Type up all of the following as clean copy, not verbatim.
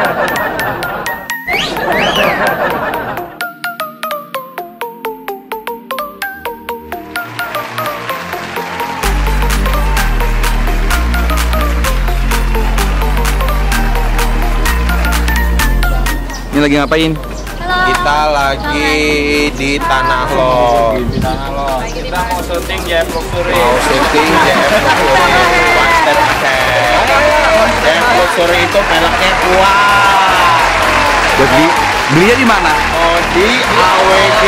Ini lagi ngapain? Kita lagi di Tanah Lot. Kita mau syuting JF Luxury. Mau syuting JF Luxury One Step Ahead. JF Luxury itu mereknya kuat. Jadi belinya di mana? Oh, di AWG.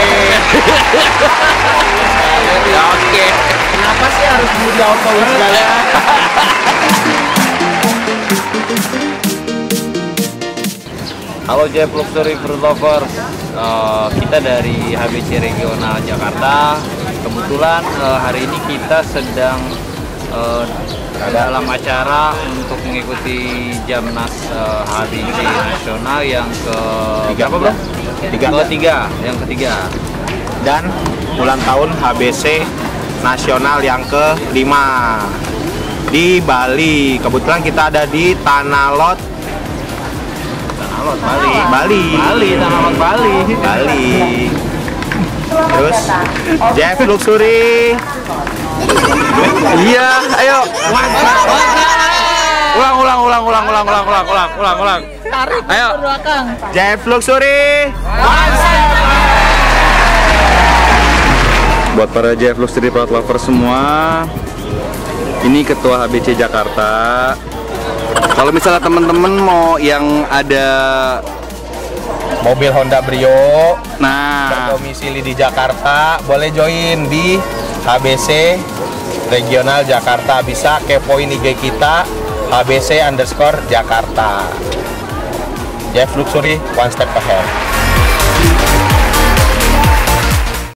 Ya, oke. Kenapa sih harus beli auto segala? Halo JF Luxury Fruit Lovers, kita dari HBC Regional Jakarta. Kebetulan hari ini kita sedang dalam acara untuk mengikuti Jamnas HBC Nasional yang ketiga dan ulang tahun HBC Nasional yang ke-5 di Bali. Kebetulan kita ada di Tanah Lot. Bali. Terus JF Luxury. Iya, ayo. Ulang. Tarik Ayo. ke belakang. JF Luxury. Buat para JF Luxury Fruit Lover semua, ini Ketua HBC Jakarta. Kalau misalnya teman-teman mau yang ada Mobil Honda Brio nah berdomisili di Jakarta, boleh join di HBC Regional Jakarta. Bisa kepoin IG kita HBC_Jakarta. JF Luxury One Step Ahead.